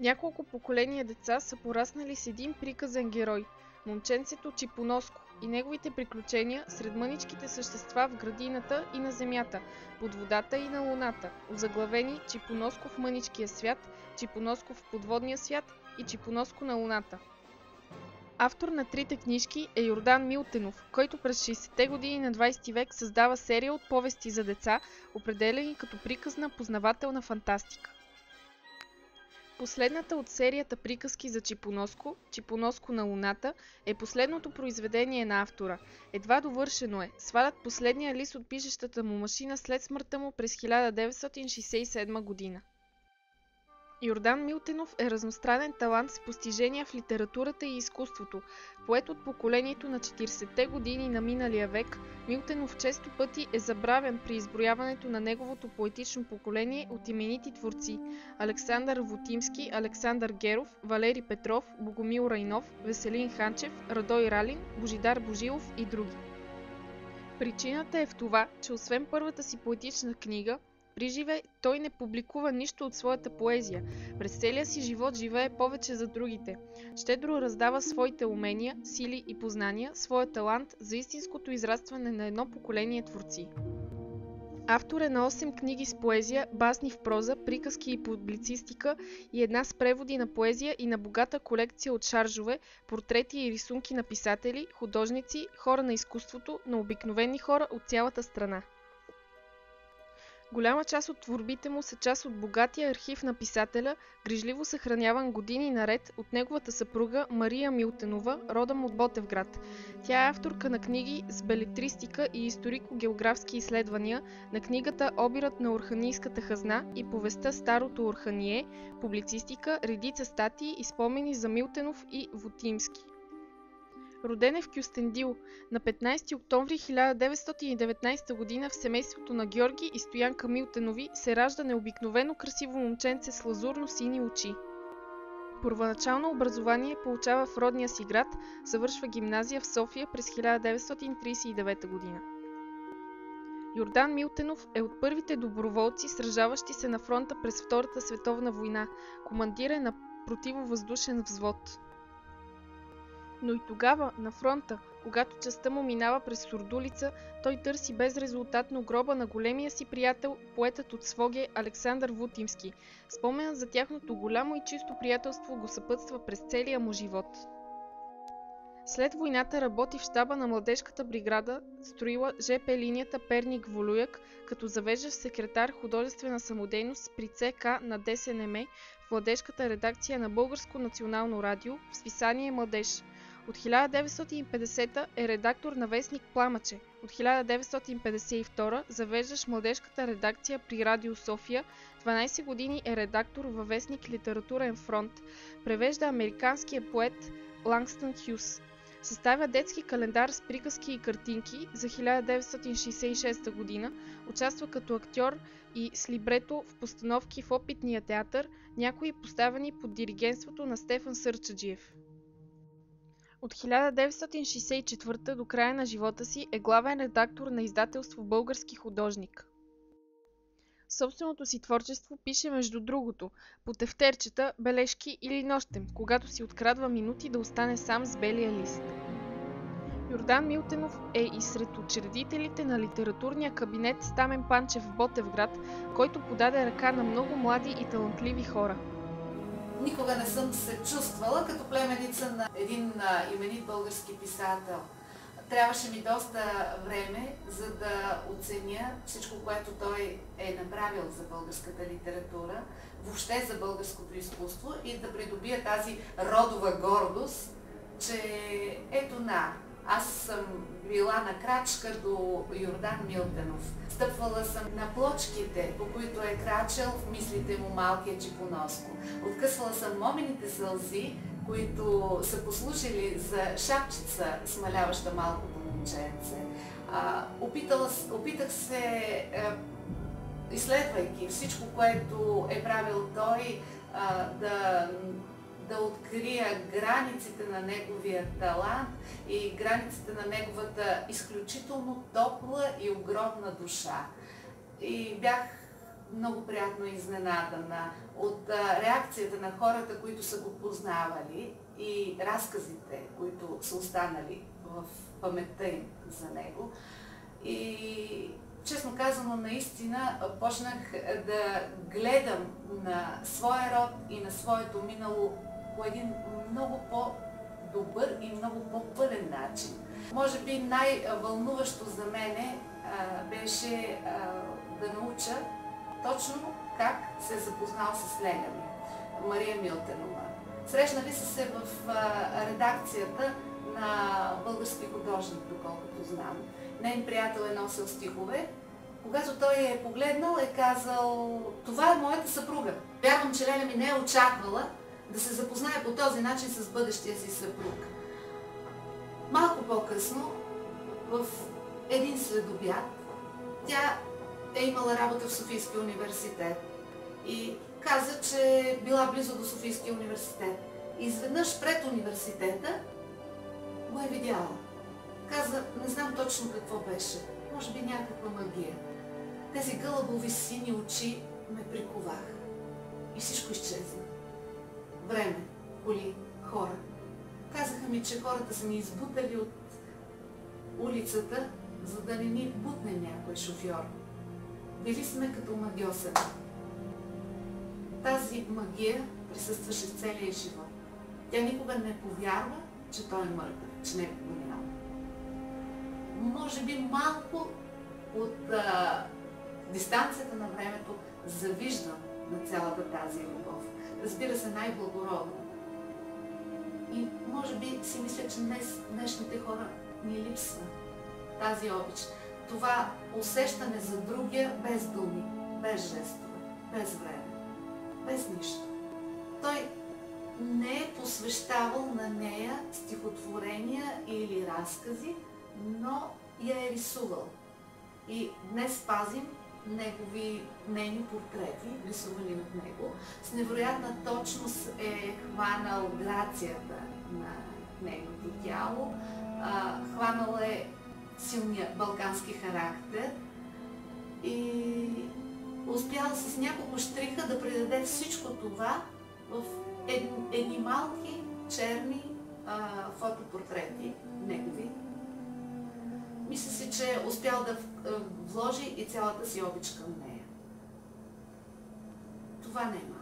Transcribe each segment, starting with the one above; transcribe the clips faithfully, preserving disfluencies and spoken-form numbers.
Няколко поколения деца са пораснали с един приказен герой – момченцето Чипоноско и неговите приключения сред мъничките същества в градината и на земята, под водата и на луната, озаглавени Чипоноско в мъничкия свят, Чипоноско в подводния свят и Чипоноско на луната. Автор на трите книжки е Йордан Милтенов, който през шейсетте години на двайсети век създава серия от повести за деца, определени като приказна познавателна фантастика. Последната от серията приказки за Чипоноско, Чипоноско на луната, е последното произведение на автора. Едва довършено е, свалят последния лист от пишещата му машина след смъртта му през хиляда деветстотин шейсет и седма година. Йордан Милтенов е разностранен талант с постижения в литературата и изкуството. Поет от поколението на четиридесетте години на миналия век, Милтенов често пъти е забравен при изброяването на неговото поетично поколение от именити творци – Александър Вотимски, Александър Геров, Валери Петров, Богомил Райнов, Веселин Ханчев, Радой Ралин, Божидар Божилов и други. Причината е в това, че освен първата си поетична книга, приживе той не публикува нищо от своята поезия. През целия си живот живее повече за другите. Щедро раздава своите умения, сили и познания, своя талант за истинското израстване на едно поколение творци. Автор е на осем книги с поезия, басни в проза, приказки и публицистика и една с преводи на поезия и на богата колекция от шаржове, портрети и рисунки на писатели, художници, хора на изкуството, на обикновени хора от цялата страна. Голяма част от творбите му са част от богатия архив на писателя, грижливо съхраняван години наред от неговата съпруга Мария Милтенова, родом от Ботевград. Тя е авторка на книги с белетристика и историко-географски изследвания, на книгата Обирът на Орханийската хазна и повестта Старото Орхание, публицистика, редица статии и спомени за Милтенов и Вотимски. Роден е в Кюстендил на петнайсети октомври хиляда деветстотин и деветнайсета година в семейството на Георги и Стоянка Милтенови се ражда необикновено красиво момченце с лазурно-сини очи. Първоначално образование получава в родния си град, завършва гимназия в София през хиляда деветстотин трийсет и девета година. Йордан Милтенов е от първите доброволци, сражаващи се на фронта през Втората световна война, командир е на противовъздушен взвод. Но и тогава, на фронта, когато частта му минава през Сурдулица, той търси безрезултатно гроба на големия си приятел, поетът от Своге Александър Вотимски. Споменът за тяхното голямо и чисто приятелство го съпътства през целия му живот. След войната работи в щаба на младежката бригада, строила жп линията Перник-Волуяк, като завеждащ секретар художествена самодейност при ЦК на ДСНМ в младежката редакция на Българско национално радио в списание Младеж. От хиляда деветстотин и петдесета е редактор на вестник Пламъче. От хиляда деветстотин петдесет и втора завеждащ младежката редакция при Радио София. дванайсет години е редактор във вестник Литературен фронт. Превежда американския поет Лангстън Хюс. Съставя детски календар с приказки и картинки за хиляда деветстотин шейсет и шеста година. Участва като актьор и с либрето в постановки в опитния театър, някои поставени под диригентството на Стефан Сърчаджиев. От хиляда деветстотин шейсет и четвърта до края на живота си е главен редактор на издателство Български художник. Собственото си творчество пише между другото по тефтерчета, бележки или нощем, когато си открадва минути да остане сам с белия лист. Йордан Милтенов е и сред учредителите на литературния кабинет Стамен Панчев в Ботевград, който подаде ръка на много млади и талантливи хора. Никога не съм се чувствала като племеница на един а, именит български писател. Трябваше ми доста време, за да оценя всичко, което той е направил за българската литература, въобще за българското изкуство и да придобия тази родова гордост, че ето на, аз съм била на крачка до Йордан Милтенов. Стъпвала съм на плочките, по които е крачел в мислите му малкия Чипоноско. Откъсвала съм момините сълзи, които са послужили за шапчица, смаляваща малкото момченце. А, опитала, опитах се, а, изследвайки всичко, което е правил той, а, да, да открия границите на неговия талант и границите на неговата изключително топла и огромна душа. И бях много приятно изненадана от реакцията на хората, които са го познавали и разказите, които са останали в паметта им за него. И честно казано, наистина почнах да гледам на своя род и на своето минало по един много по-добър и много по-пълен начин. Може би най-вълнуващо за мене а, беше а, да науча точно как се е запознал с Леля ми, Мария Милтенова. Срещнали са се в а, редакцията на Български художник, доколкото знам. Нейн приятел е носил стихове. Когато той е погледнал, е казал: това е моята съпруга. Вярвам, че Леля ми не е очаквала да се запознае по този начин с бъдещия си съпруг. Малко по-късно, в един следобед, тя е имала работа в Софийския университет и каза, че е била близо до Софийския университет. И изведнъж пред университета го е видяла. Каза: не знам точно какво беше, може би някаква магия. Тези гълъбови сини очи ме приковаха и всичко изчезна. Време, коли, хора. Казаха ми, че хората са ни избутали от улицата, за да не ни бутне някой шофьор. Били сме като магиосен. Тази магия присъстваше в целия живот. Тя никога не повярва, че той е мъртъв, че не е поминал. Може би малко от а, дистанцията на времето завиждам на цялата тази любов. Разбира се, най-благородна. И може би си мисля, че днес днешните хора ни липсва тази обич. Това усещане за другия без думи, без жестове, без време, без нищо. Той не е посвещавал на нея стихотворения или разкази, но я е рисувал. И днес пазим негови нейни портрети, рисувани от него. С невероятна точност е хванал грацията на нейното тяло, а, хванал е силния балкански характер и успял с няколко щриха да предаде всичко това в ед, едни малки черни а, фотопортрети негови. Мисля си, че е успял да вложи и цялата си обич към нея. Това не е малко.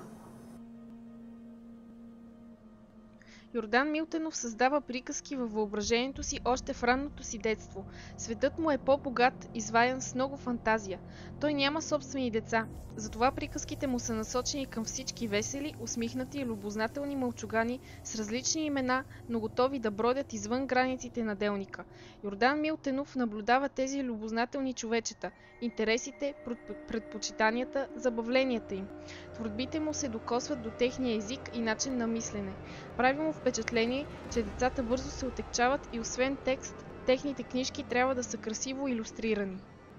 Йордан Милтенов създава приказки във въображението си още в ранното си детство. Светът му е по-богат, изваян с много фантазия. Той няма собствени деца, затова приказките му са насочени към всички весели, усмихнати и любознателни мълчугани с различни имена, но готови да бродят извън границите на делника. Йордан Милтенов наблюдава тези любознателни човечета, интересите, предпочитанията, забавленията им. Творбите му се докосват до техния език и начин на мислене. Прави му впечатление, че децата бързо се отекчават и освен текст, техните книжки трябва да са красиво илюстрирани.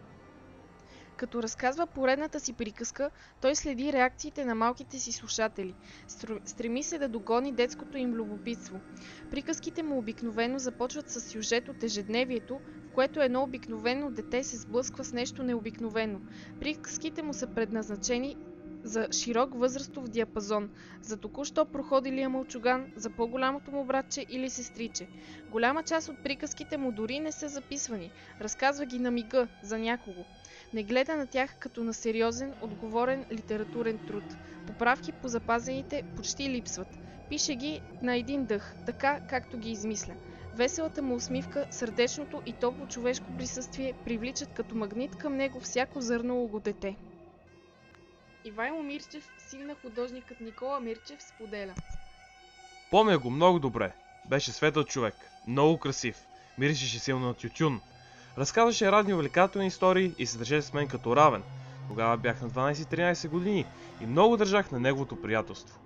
Като разказва поредната си приказка, той следи реакциите на малките си слушатели. Стреми се да догони детското им любопитство. Приказките му обикновено започват с сюжет от ежедневието, в което едно обикновено дете се сблъсква с нещо необикновено. Приказките му са предназначени за широк възрастов диапазон, за току-що проходилия мълчуган, за по-голямото му братче или сестриче. Голяма част от приказките му дори не са записвани, разказва ги на мига, за някого. Не гледа на тях като на сериозен, отговорен литературен труд. Поправки по запазените почти липсват. Пише ги на един дъх, така както ги измисля. Веселата му усмивка, сърдечното и топло човешко присъствие привличат като магнит към него всяко зърнало го дете. Ивайло Мирчев, син на художникът Никола Мирчев, споделя: Помня го много добре. Беше светъл човек, много красив, миришеше силно на тютюн. Разказваше разни увлекателни истории и се държеше с мен като равен. Тогава бях на дванайсет-тринайсет години и много държах на неговото приятелство.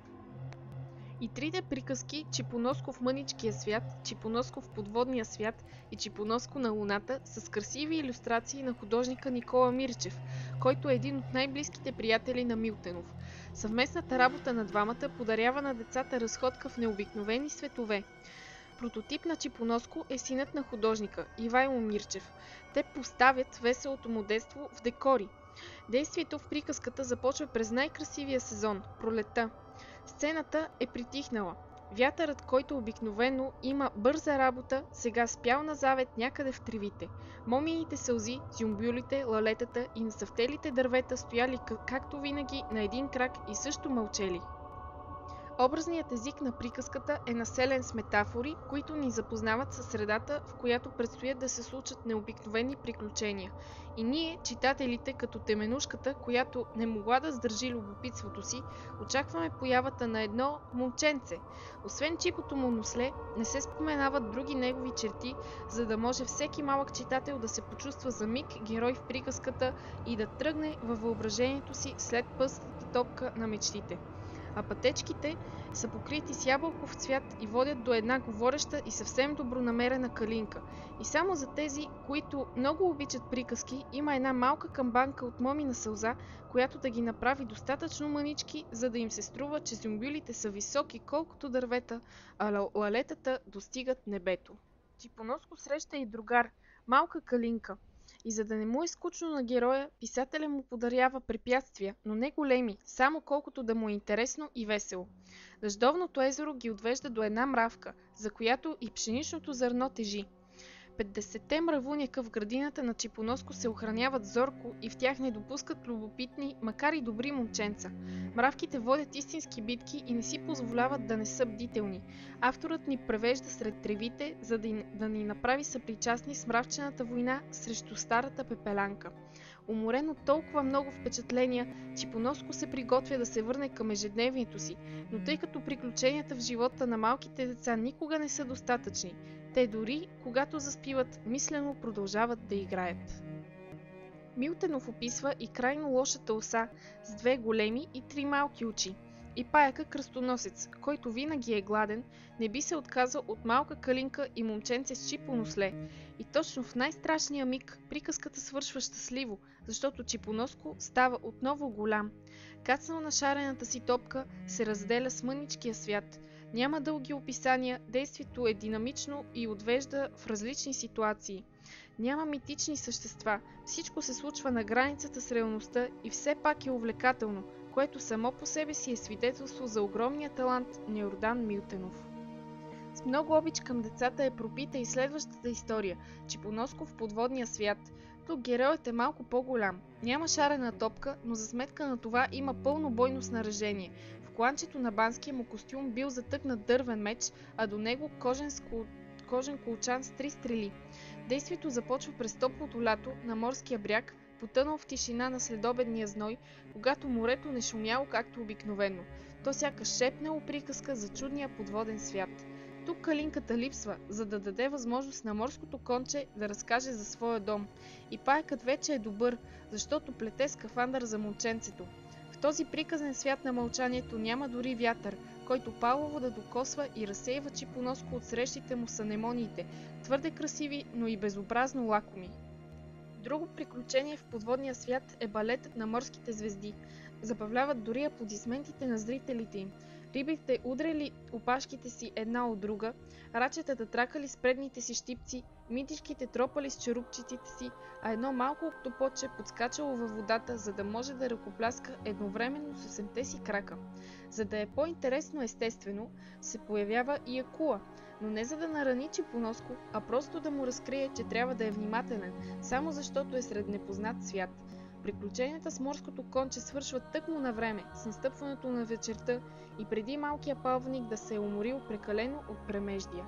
И трите приказки Чипоноско в мъничкия свят, Чипоноско в подводния свят и Чипоноско на луната са с красиви илюстрации на художника Никола Мирчев, който е един от най-близките приятели на Милтенов. Съвместната работа на двамата подарява на децата разходка в необикновени светове. Прототип на Чипоноско е синът на художника Ивайло Мирчев. Те поставят веселото му детство в декори. Действието в приказката започва през най-красивия сезон – пролетта. Сцената е притихнала. Вятърът, който обикновено има бърза работа, сега спял на завет някъде в тревите. Момините сълзи, зюмбюлите, лалетата и насъвтелите дървета стояли както винаги на един крак и също мълчели. Образният език на приказката е населен с метафори, които ни запознават със средата, в която предстоят да се случат необикновени приключения. И ние, читателите, като теменушката, която не могла да сдържи любопитството си, очакваме появата на едно момченце. Освен чипото му носле, не се споменават други негови черти, за да може всеки малък читател да се почувства за миг герой в приказката и да тръгне във въображението си след пъстата топка на мечтите. А пътечките са покрити с ябълков цвят и водят до една говореща и съвсем добронамерена калинка. И само за тези, които много обичат приказки, има една малка камбанка от момина сълза, която да ги направи достатъчно мънички, за да им се струва, че зюмбюлите са високи колкото дървета, а лалетата достигат небето. Чипоноско среща и другар, малка калинка. И за да не му е скучно на героя, писателя му подарява препятствия, но не големи, само колкото да му е интересно и весело. Дъждовното езеро ги отвежда до една мравка, за която и пшеничното зърно тежи. петдесетте мравуняка в градината на Чипоноско се охраняват зорко и в тях не допускат любопитни, макар и добри момченца. Мравките водят истински битки и не си позволяват да не са бдителни. Авторът ни превежда сред тревите, за да, да ни направи съпричастни с мравчената война срещу старата пепелянка. Уморен от толкова много впечатления, Чипоноско се приготвя да се върне към ежедневието си, но тъй като приключенията в живота на малките деца никога не са достатъчни, те дори, когато заспиват, мислено продължават да играят. Милтенов описва и крайно лошата оса с две големи и три малки очи, и паяка кръстоносец, който винаги е гладен, не би се отказал от малка калинка и момченце с чипо носле. И точно в най-страшния миг приказката свършва щастливо, защото Чипоноско става отново голям. Кацнал на шарената си топка се разделя с мъничкия свят. Няма дълги описания, действието е динамично и отвежда в различни ситуации. Няма митични същества, всичко се случва на границата с реалността и все пак е увлекателно, което само по себе си е свидетелство за огромния талант на Йордан Милтенов. С много обич към децата е пропита и следващата история – Чипоноско в подводния свят. Тук героят е малко по-голям. Няма шарена топка, но за сметка на това има пълно бойно снаряжение. В кланчето на банския му костюм бил затъкнат дървен меч, а до него кожен, скул... кожен колчан с три стрели. Действието започва през топлото лято на морския бряг, потънал в тишина на следобедния зной, когато морето не шумяло както обикновено. То сякаш шепнало приказка за чудния подводен свят. Тук калинката липсва, за да даде възможност на морското конче да разкаже за своя дом. И паякът вече е добър, защото плете скафандър за момченцето. В този приказен свят на мълчанието няма дори вятър, който палово да докосва и разсейва Чипоноско от срещите му с анемониите, твърде красиви, но и безобразно лакоми. Друго приключение в подводния свят е балетът на морските звезди. Забавляват дори аплодисментите на зрителите им. Рибите удряли опашките си една от друга, рачетата тракали с предните си щипци, митишките тропали с черупчиците си, а едно малко октоподче подскачало във водата, за да може да ръкопляска едновременно с осемте си крака. За да е по-интересно естествено, се появява и акула, но не за да нарани Чипоноско, а просто да му разкрие, че трябва да е внимателен, само защото е сред непознат свят. Приключенията с морското конче свършват тъкмо на време, с настъпването на вечерта и преди малкия палвник да се е уморил прекалено от премеждия.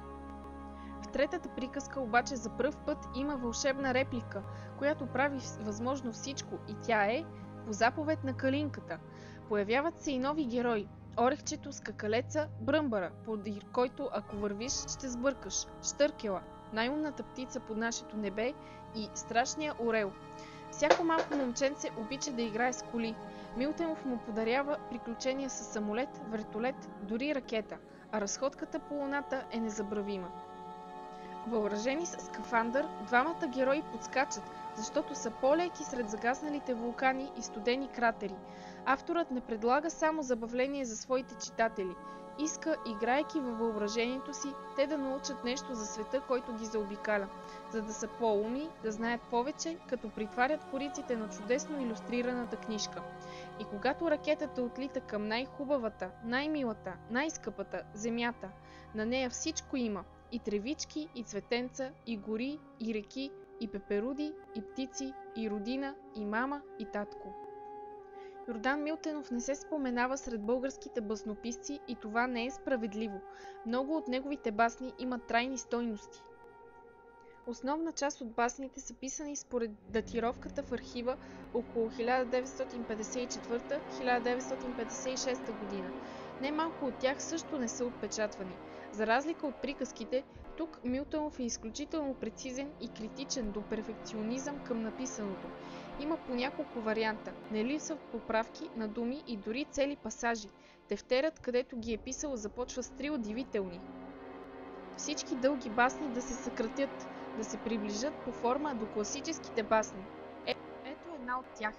В третата приказка обаче за пръв път има вълшебна реплика, която прави възможно всичко, и тя е по заповед на калинката. Появяват се и нови герои. Орехчето, скакалеца, бръмбара, подир който ако вървиш ще сбъркаш, Штъркела, най-умната птица под нашето небе и страшния орел. Всяко малко момченце обича да играе с коли. Милтенов му подарява приключения с самолет, вертолет, дори ракета, а разходката по луната е незабравима. Въоръжени с скафандър, двамата герои подскачат, защото са по-леки сред загасналите вулкани и студени кратери. Авторът не предлага само забавление за своите читатели. Иска, играйки във въображението си, те да научат нещо за света, който ги заобикаля, за да са по-умни, да знаят повече, като притварят кориците на чудесно илюстрираната книжка. И когато ракетата отлита към най-хубавата, най-милата, най-скъпата земята, на нея всичко има – и тревички, и цветенца, и гори, и реки, и пеперуди, и птици, и родина, и мама, и татко. Йордан Милтенов не се споменава сред българските баснописци и това не е справедливо. Много от неговите басни имат трайни стойности. Основна част от басните са писани според датировката в архива около хиляда деветстотин петдесет и четвърта - хиляда деветстотин петдесет и шеста година. Немалко от тях също не са отпечатвани. За разлика от приказките, тук Милтенов е изключително прецизен и критичен до перфекционизъм към написаното. Има по няколко варианта, не липсват поправки на думи и дори цели пасажи. Тефтерът, където ги е писал, започва с три удивителни. Всички дълги басни да се съкратят, да се приближат по форма до класическите басни. Е, ето една от тях.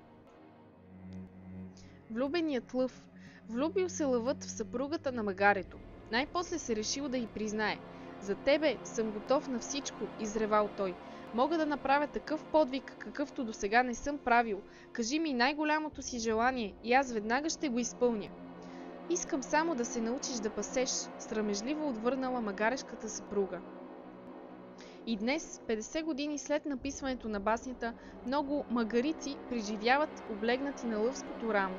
Влюбеният лъв. Влюбил се лъвът в съпругата на магарето. Най-после се решил да й признае. За тебе съм готов на всичко, изревал той. Мога да направя такъв подвиг, какъвто досега не съм правил. Кажи ми най-голямото си желание и аз веднага ще го изпълня. Искам само да се научиш да пасеш, срамежливо отвърнала магарешката съпруга. И днес, петдесет години след написването на баснята, много магарици преживяват облегнати на лъвското рамо.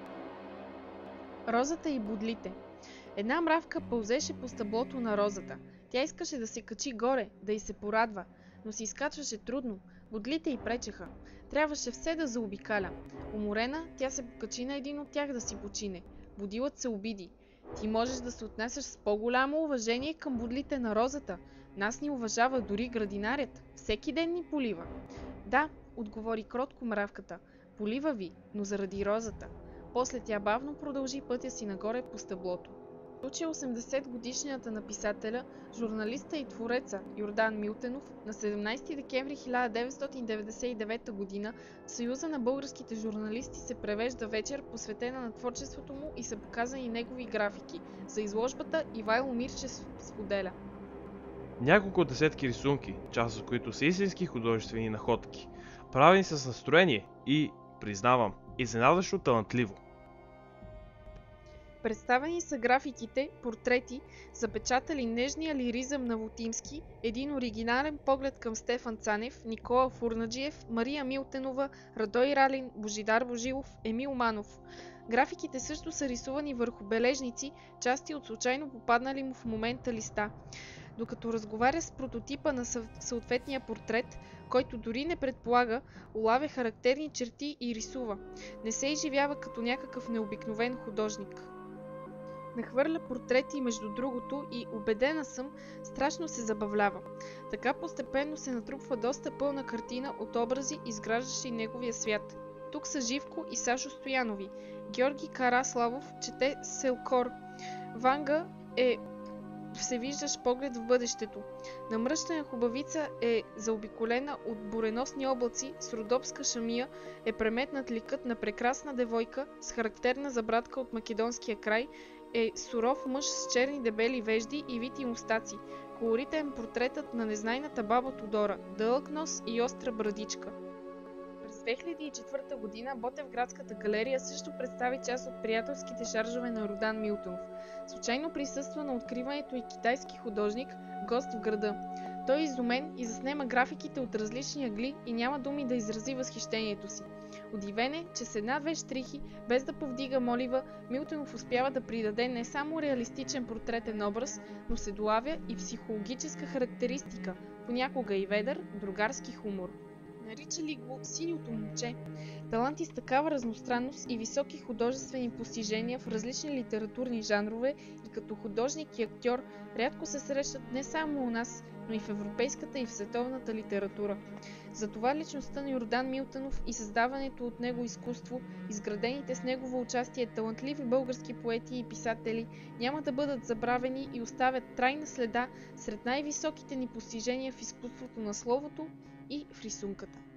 Розата и бодлите. Една мравка пълзеше по стъблото на розата. Тя искаше да се качи горе, да й се порадва, но се изкачваше трудно. Бодлите й пречеха. Трябваше все да заобикаля. Уморена, тя се покачи на един от тях да си почине. Бодилът се обиди. Ти можеш да се отнасяш с по-голямо уважение към бодлите на розата. Нас ни уважава дори градинарят. Всеки ден ни полива. Да, отговори кротко мравката. Полива ви, но заради розата. После тя бавно продължи пътя си нагоре по стъблото. Случи осемдесет годишнината на писателя, журналиста и твореца Йордан Милтенов на седемнайсети декември хиляда деветстотин деветдесет и девета година в Съюза на българските журналисти се превежда вечер, посветена на творчеството му и са показани негови графики. За изложбата Ивайло Мирчев споделя. Няколко десетки рисунки, част от които са истински художествени находки, правени с настроение и, признавам, изненадващо талантливо. Представени са графиките, портрети, запечатали нежния лиризъм на Вотимски, един оригинален поглед към Стефан Цанев, Никола Фурнаджиев, Мария Милтенова, Радой Ралин, Божидар Божилов, Емил Манов. Графиките също са рисувани върху бележници, части от случайно попаднали му в момента листа. Докато разговаря с прототипа на съответния портрет, който дори не предполага, улавя характерни черти и рисува. Не се изживява като някакъв необикновен художник. Нахвърля портрети между другото и, убедена съм, страшно се забавлява. Така постепенно се натрупва доста пълна картина от образи, изграждащи неговия свят. Тук са Живко и Сашо Стоянови. Георги Караславов чете Селкор. Ванга е всевиждащ поглед в бъдещето. Намръщена хубавица е заобиколена от буреносни облаци, с родопска шамия е преметнат ликът на прекрасна девойка с характерна забрадка от македонския край, е суров мъж с черни дебели вежди и вити мустаци. Колоритен портретът на незнайната баба Тодора, дълъг нос и остра брадичка. През две хиляди и четвърта година Ботевградската галерия също представи част от приятелските шаржове на Йордан Милтенов. Случайно присъства на откриването и китайски художник, гост в града. Той е изумен и заснема графиките от различни ъгли и няма думи да изрази възхищението си. Удивен е, че с една-две щрихи, без да повдига молива, Милтенов успява да придаде не само реалистичен портретен образ, но се долавя и психологическа характеристика, понякога и ведър, другарски хумор. Наричали го синьото момче. Таланти с такава разностранност и високи художествени постижения в различни литературни жанрове и като художник и актьор рядко се срещат не само у нас, но и в европейската и в световната литература. Затова личността на Йордан Милтенов и създаването от него изкуство, изградените с негово участие талантливи български поети и писатели няма да бъдат забравени и оставят трайна следа сред най-високите ни постижения в изкуството на словото и в рисунката.